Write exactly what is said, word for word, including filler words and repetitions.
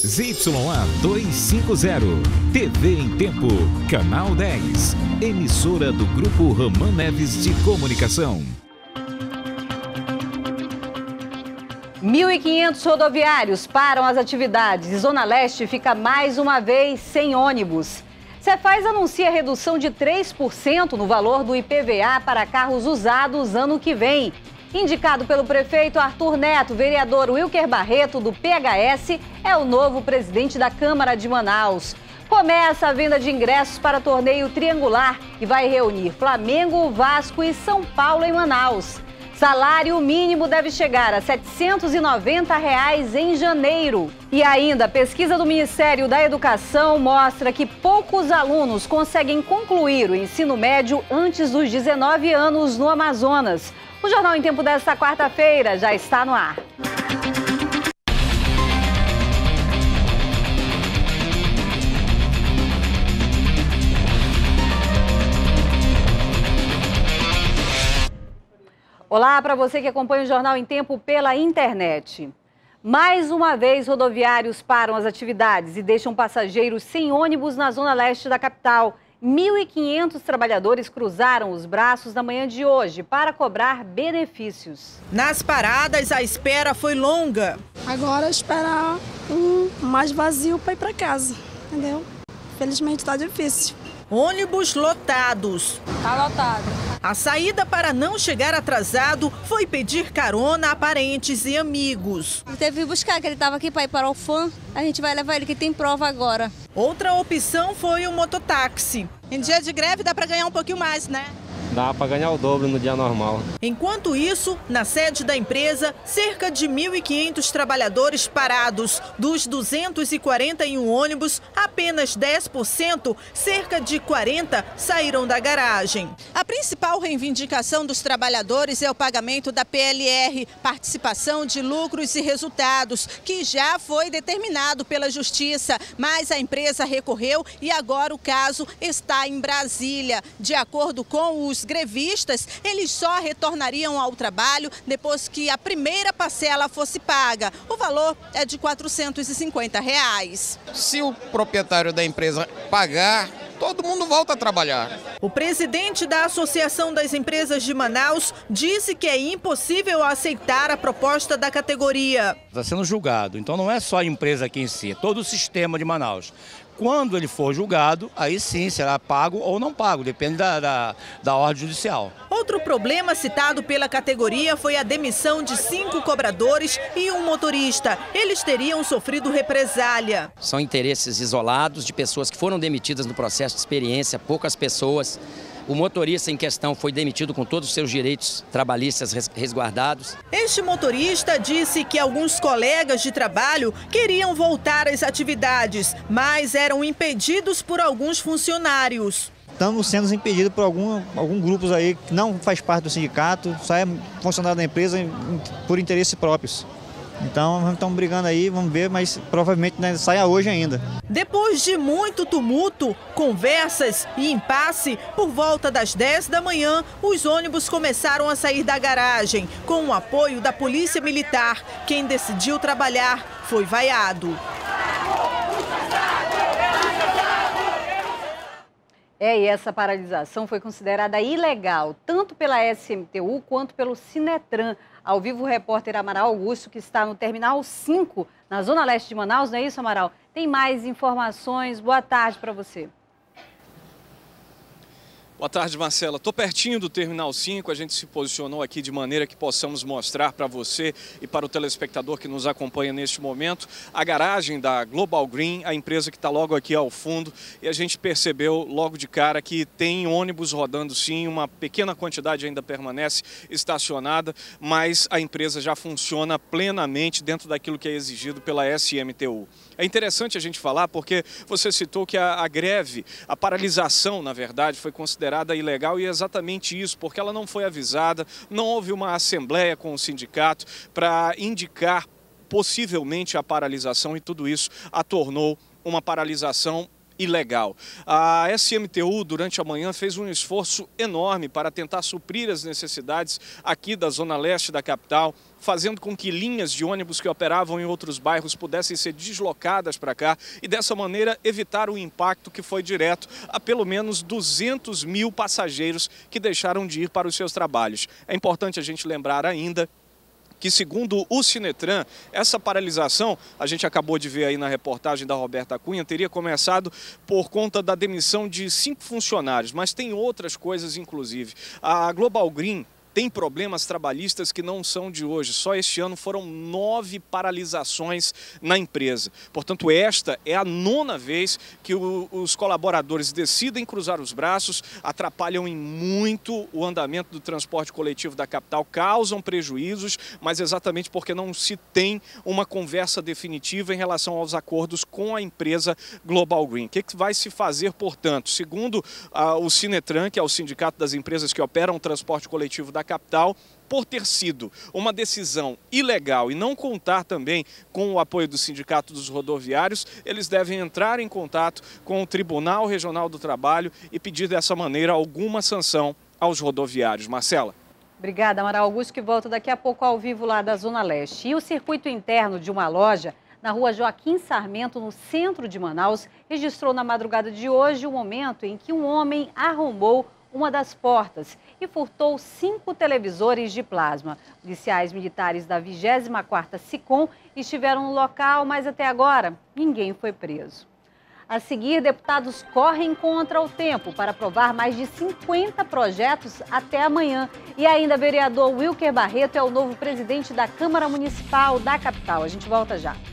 Z Y A duzentos e cinquenta, T V em Tempo, Canal dez, emissora do Grupo Roman Neves de Comunicação. mil e quinhentos rodoviários param as atividades e Zona Leste fica mais uma vez sem ônibus. Cefaz anuncia redução de três por cento no valor do I P V A para carros usados ano que vem. Indicado pelo prefeito Arthur Neto, vereador Wilker Barreto, do P H S, é o novo presidente da Câmara de Manaus. Começa a venda de ingressos para torneio triangular, que vai reunir Flamengo, Vasco e São Paulo em Manaus. Salário mínimo deve chegar a setecentos e noventa reais em janeiro. E ainda, a pesquisa do Ministério da Educação mostra que poucos alunos conseguem concluir o ensino médio antes dos dezenove anos no Amazonas. O Jornal em Tempo desta quarta-feira já está no ar. Olá para você que acompanha o Jornal em Tempo pela internet. Mais uma vez, rodoviários param as atividades e deixam passageiros sem ônibus na zona leste da capital. mil e quinhentos trabalhadores cruzaram os braços na manhã de hoje para cobrar benefícios. Nas paradas, a espera foi longa. Agora esperar um mais vazio para ir para casa, entendeu? Felizmente está difícil. Ônibus lotados. Está lotado. A saída para não chegar atrasado foi pedir carona a parentes e amigos. Ele teve que buscar, que ele estava aqui para ir para o Fã. A gente vai levar ele que tem prova agora. Outra opção foi o mototáxi. Em dia de greve dá para ganhar um pouquinho mais, né? Dá para ganhar o dobro no dia normal. Enquanto isso, na sede da empresa, cerca de mil e quinhentos trabalhadores parados. Dos duzentos e quarenta e um ônibus, apenas dez por cento, cerca de quarenta, saíram da garagem. A principal reivindicação dos trabalhadores é o pagamento da P L R, participação de lucros e resultados, que já foi determinado pela Justiça, mas a empresa recorreu e agora o caso está em Brasília. De acordo com os grevistas, eles só retornariam ao trabalho depois que a primeira parcela fosse paga. O valor é de quatrocentos e cinquenta reais. Se o proprietário da empresa pagar, todo mundo volta a trabalhar. O presidente da Associação das Empresas de Manaus disse que é impossível aceitar a proposta da categoria. Está sendo julgado, então não é só a empresa aqui em si, é todo o sistema de Manaus. Quando ele for julgado, aí sim será pago ou não pago, depende da, da, da ordem judicial. Outro problema citado pela categoria foi a demissão de cinco cobradores e um motorista. Eles teriam sofrido represália. São interesses isolados de pessoas que foram demitidas no processo de experiência, poucas pessoas. O motorista em questão foi demitido com todos os seus direitos trabalhistas resguardados. Este motorista disse que alguns colegas de trabalho queriam voltar às atividades, mas eram impedidos por alguns funcionários. Estamos sendo impedidos por algum, algum grupos aí que não faz parte do sindicato, só é funcionário da empresa por interesses próprios. Então, estamos brigando aí, vamos ver, mas provavelmente né, saia hoje ainda. Depois de muito tumulto, conversas e impasse, por volta das dez da manhã, os ônibus começaram a sair da garagem, com o apoio da Polícia Militar. Quem decidiu trabalhar foi vaiado. É, e essa paralisação foi considerada ilegal, tanto pela S M T U quanto pelo Sinetran. Ao vivo, o repórter Amaral Augusto, que está no Terminal cinco, na Zona Leste de Manaus, não é isso, Amaral? Tem mais informações. Boa tarde para você. Boa tarde, Marcela. Estou pertinho do Terminal cinco, a gente se posicionou aqui de maneira que possamos mostrar para você e para o telespectador que nos acompanha neste momento a garagem da Global Green, a empresa que está logo aqui ao fundo, e a gente percebeu logo de cara que tem ônibus rodando sim, uma pequena quantidade ainda permanece estacionada, mas a empresa já funciona plenamente dentro daquilo que é exigido pela S M T U. É interessante a gente falar porque você citou que a, a greve, a paralisação, na verdade, foi considerada ilegal e é exatamente isso, porque ela não foi avisada, não houve uma assembleia com o sindicato para indicar possivelmente a paralisação e tudo isso a tornou uma paralisação ilegal. A S M T U, durante a manhã, fez um esforço enorme para tentar suprir as necessidades aqui da Zona Leste da capital. fazendo com que linhas de ônibus que operavam em outros bairros pudessem ser deslocadas para cá e dessa maneira evitar o impacto que foi direto a pelo menos duzentos mil passageiros que deixaram de ir para os seus trabalhos. É importante a gente lembrar ainda que, segundo o Sinetran, essa paralisação, a gente acabou de ver aí na reportagem da Roberta Cunha, teria começado por conta da demissão de cinco funcionários, mas tem outras coisas, inclusive. A Global Green tem problemas trabalhistas que não são de hoje. Só este ano foram nove paralisações na empresa. Portanto, esta é a nona vez que o, os colaboradores decidem cruzar os braços, atrapalham em muito o andamento do transporte coletivo da capital, causam prejuízos, mas exatamente porque não se tem uma conversa definitiva em relação aos acordos com a empresa Global Green. O que, que vai se fazer, portanto? Segundo ah, o Sinetran, que é o sindicato das empresas que operam o transporte coletivo da capital, por ter sido uma decisão ilegal e não contar também com o apoio do Sindicato dos Rodoviários, eles devem entrar em contato com o Tribunal Regional do Trabalho e pedir dessa maneira alguma sanção aos rodoviários. Marcela. Obrigada, Amaral Augusto, que volta daqui a pouco ao vivo lá da Zona Leste. E o circuito interno de uma loja na rua Joaquim Sarmento, no centro de Manaus, registrou na madrugada de hoje o momento em que um homem arrombou uma das portas e furtou cinco televisores de plasma. Policiais militares da vigésima quarta SICOM estiveram no local, mas até agora ninguém foi preso. A seguir, deputados correm contra o tempo para aprovar mais de cinquenta projetos até amanhã. E ainda, vereador Wilker Barreto é o novo presidente da Câmara Municipal da capital. A gente volta já.